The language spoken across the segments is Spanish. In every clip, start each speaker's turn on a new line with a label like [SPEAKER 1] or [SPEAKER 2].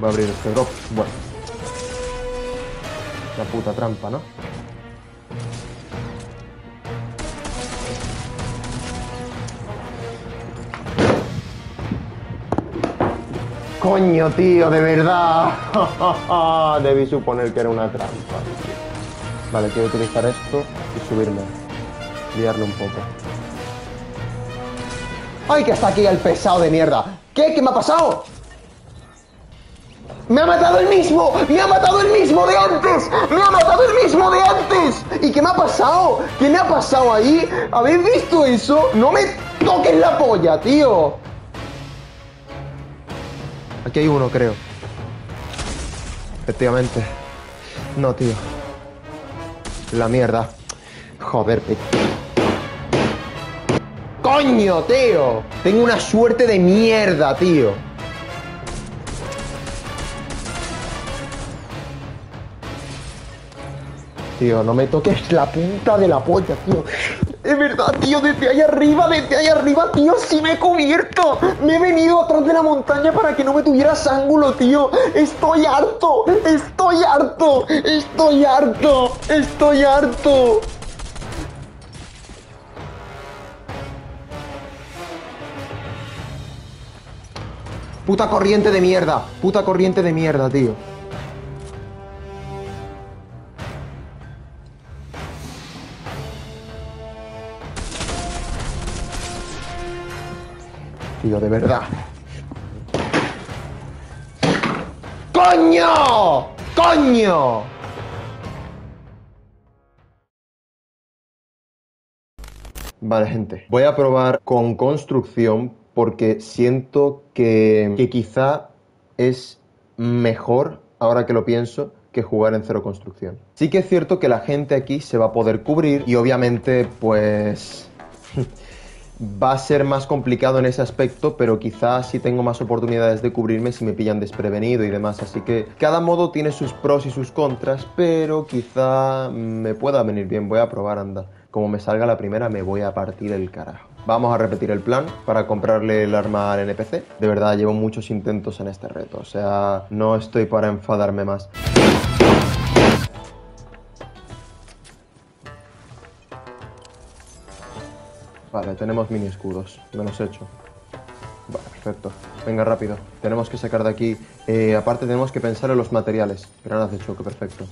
[SPEAKER 1] Voy a abrir este drop. Bueno. La puta trampa, ¿no? Coño, tío, de verdad. Debí suponer que era una trampa. Vale, quiero utilizar esto y subirme. Liarlo un poco. ¡Ay, que está aquí el pesado de mierda! ¿Qué? ¿Qué me ha pasado? ¡Me ha matado el mismo! ¡Me ha matado el mismo de antes! ¡Me ha matado el mismo de antes! ¿Y qué me ha pasado? ¿Qué me ha pasado ahí? ¿Habéis visto eso? ¡No me toques la polla, tío! Aquí hay uno, creo. Efectivamente. No, tío. La mierda. Joder, ¡coño, tío! Tengo una suerte de mierda, tío. Tío, no me toques la punta de la polla, tío. Es verdad, tío, desde ahí arriba, tío, sí me he cubierto. Me he venido atrás de la montaña para que no me tuvieras ángulo, tío. Estoy harto, estoy harto, estoy harto, estoy harto. Puta corriente de mierda, tío. Tío, de verdad. ¡Coño! ¡Coño! Vale, gente. Voy a probar con construcción porque siento que quizá es mejor, ahora que lo pienso, que jugar en cero construcción. Sí que es cierto que la gente aquí se va a poder cubrir y obviamente, pues... va a ser más complicado en ese aspecto, pero quizás sí tengo más oportunidades de cubrirme si me pillan desprevenido y demás. Así que cada modo tiene sus pros y sus contras, pero quizá me pueda venir bien. Voy a probar, anda. Como me salga la primera, me voy a partir el carajo. Vamos a repetir el plan para comprarle el arma al NPC. De verdad, llevo muchos intentos en este reto. O sea, no estoy para enfadarme más. Vale, tenemos mini escudos. Me los he hecho. Vale, perfecto. Venga, rápido. Tenemos que sacar de aquí. Aparte tenemos que pensar en los materiales. Granadas de choque, perfecto.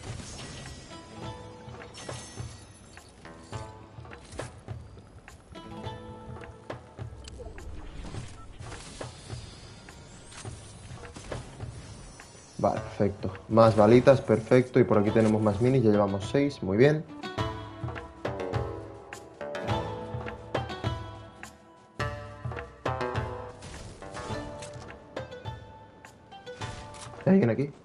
[SPEAKER 1] Vale, perfecto. Más balitas, perfecto. Y por aquí tenemos más minis. Ya llevamos 6. Muy bien. ¿Hay alguien aquí?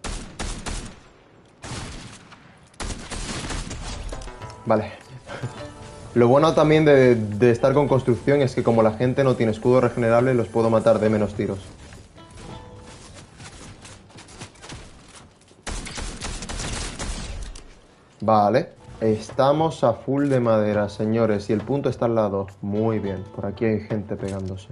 [SPEAKER 1] Vale. Lo bueno también de estar con construcción es que como la gente no tiene escudo regenerable, los puedo matar de menos tiros. Vale. Estamos a full de madera, señores. Y el punto está al lado. Muy bien. Por aquí hay gente pegándose.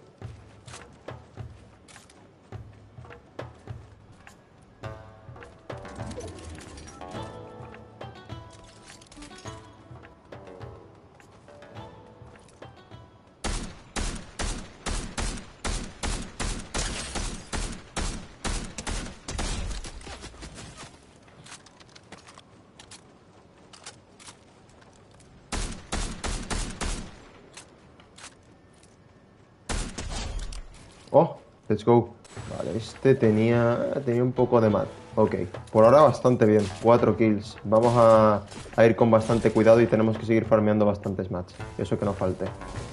[SPEAKER 1] Oh, let's go. Vale, este tenía un poco de mat. Ok, por ahora bastante bien. 4 kills. Vamos a ir con bastante cuidado y tenemos que seguir farmeando bastantes mats. Eso que no falte.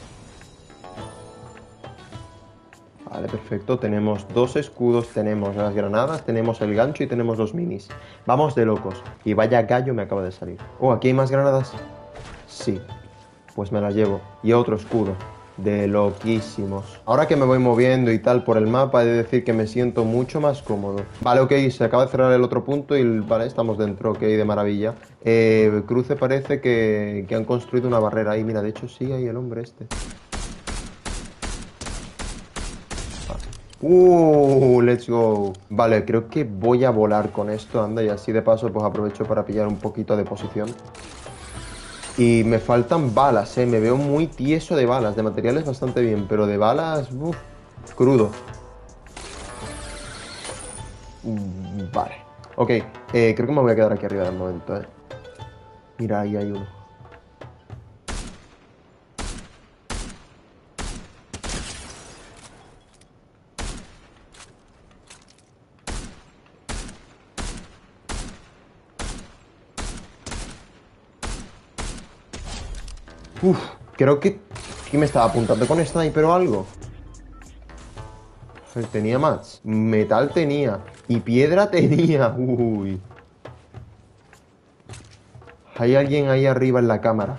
[SPEAKER 1] Vale, perfecto. Tenemos 2 escudos, tenemos las granadas, tenemos el gancho y tenemos los minis. Vamos de locos. Y vaya gallo me acaba de salir. Oh, ¿aquí hay más granadas? Sí. Pues me las llevo. Y otro escudo. De loquísimos. Ahora que me voy moviendo y tal por el mapa, he de decir que me siento mucho más cómodo. Vale, ok, se acaba de cerrar el otro punto y vale, estamos dentro, ok, de maravilla. Cruce parece que han construido una barrera ahí. Mira, de hecho sí hay el hombre este. Let's go. Vale, creo que voy a volar con esto, anda, y así de paso pues aprovecho para pillar un poquito de posición. Y me faltan balas, me veo muy tieso de balas, de materiales bastante bien, pero de balas, crudo. Vale. Ok, creo que me voy a quedar aquí arriba de momento, Mira, ahí hay uno. Uf, creo que me estaba apuntando con sniper o algo. Tenía más. Metal tenía. Y piedra tenía. Uy. Hay alguien ahí arriba en la cámara.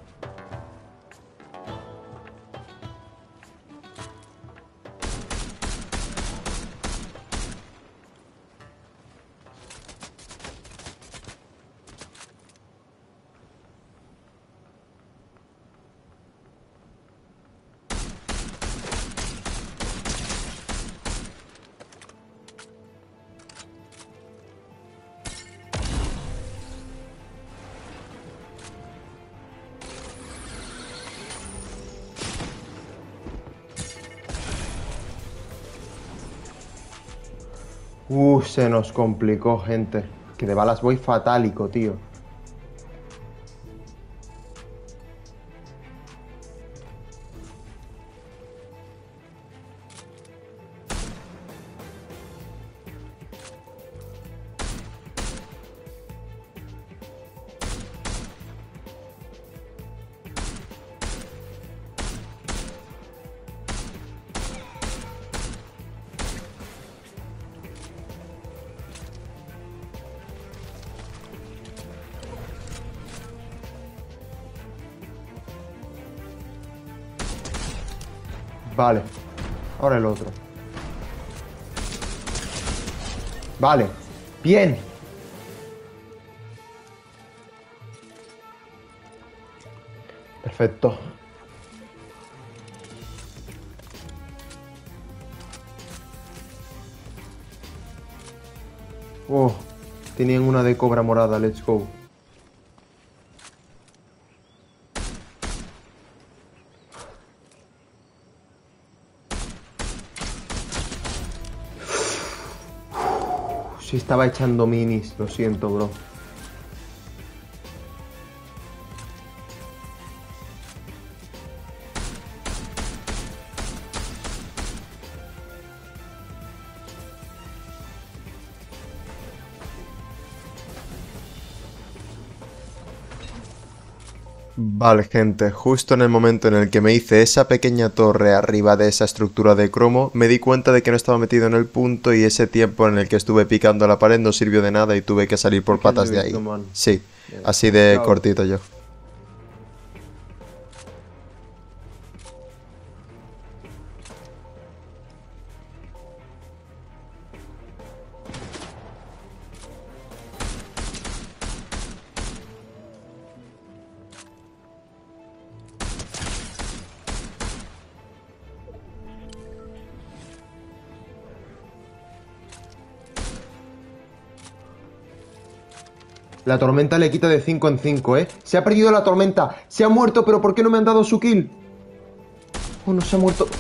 [SPEAKER 1] Se nos complicó, gente. Que de balas voy fatálico, tío. Vale. Ahora el otro. Vale. Bien. Perfecto. Oh, tenían una de cobra morada. Let's go. Se estaba echando minis. Lo siento, bro. Vale, gente, justo en el momento en el que me hice esa pequeña torre arriba de esa estructura de cromo, me di cuenta de que no estaba metido en el punto y ese tiempo en el que estuve picando la pared no sirvió de nada y tuve que salir por patas de ahí. Sí, así de cortito yo. La tormenta le quita de 5 en 5, ¿eh? Se ha perdido la tormenta. Se ha muerto, pero ¿por qué no me han dado su kill? Oh, no se ha muerto.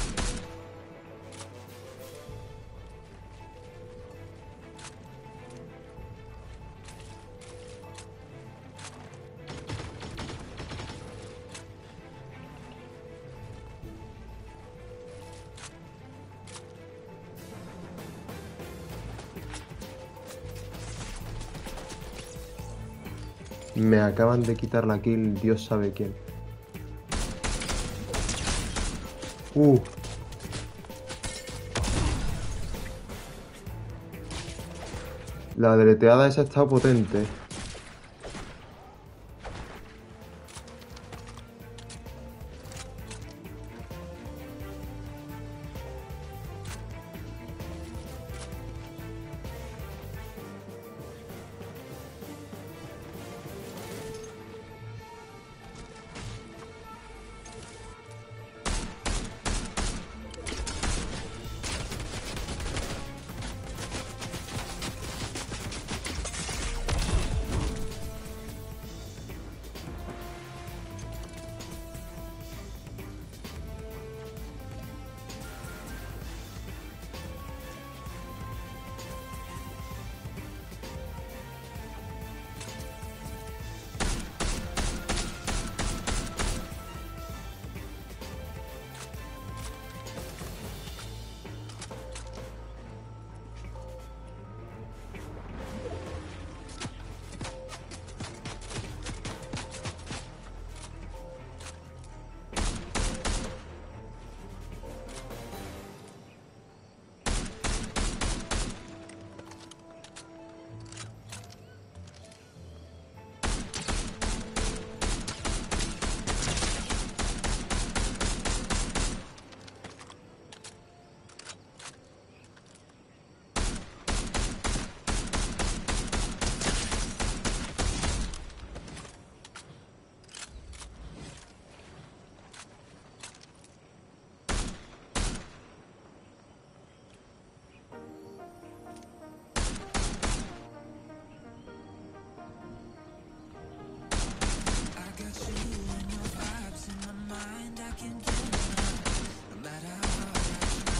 [SPEAKER 1] Me acaban de quitar la kill, Dios sabe quién. Uh. La deleteada esa ha estado potente.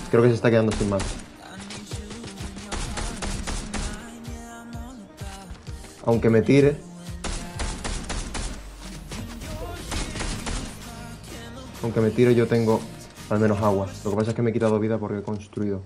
[SPEAKER 1] Creo que se está quedando sin más. Aunque me tire. Aunque me tire, yo tengo al menos agua. Lo que pasa es que me he quitado vida porque he construido.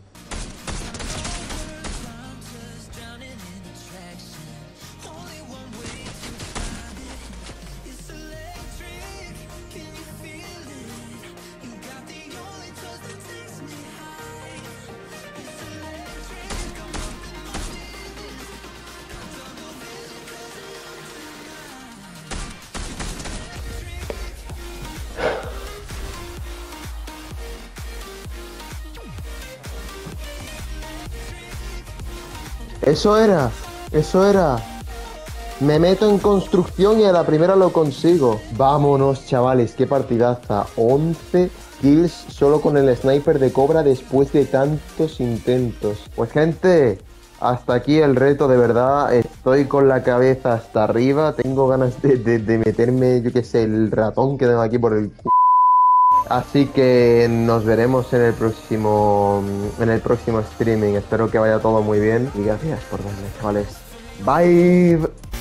[SPEAKER 1] Eso era, eso era. Me meto en construcción y a la primera lo consigo. Vámonos, chavales, qué partidaza. 11 kills solo con el sniper de Cobra después de tantos intentos. Pues gente, hasta aquí el reto, de verdad. Estoy con la cabeza hasta arriba. Tengo ganas de meterme, yo qué sé, el ratón que tengo aquí por el culo. Así que nos veremos en el próximo streaming. Espero que vaya todo muy bien y gracias por verme, chavales. Bye.